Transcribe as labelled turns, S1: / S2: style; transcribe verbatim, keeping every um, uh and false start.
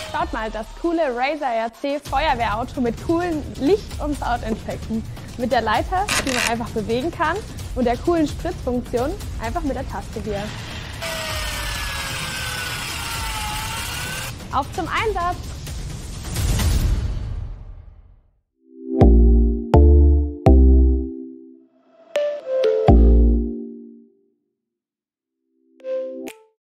S1: Schaut mal, das coole Razer R C Feuerwehrauto mit coolen Licht- und Soundeffekten. Mit der Leiter, die man einfach bewegen kann, und der coolen Spritzfunktion einfach mit der Taste hier. Auf zum Einsatz!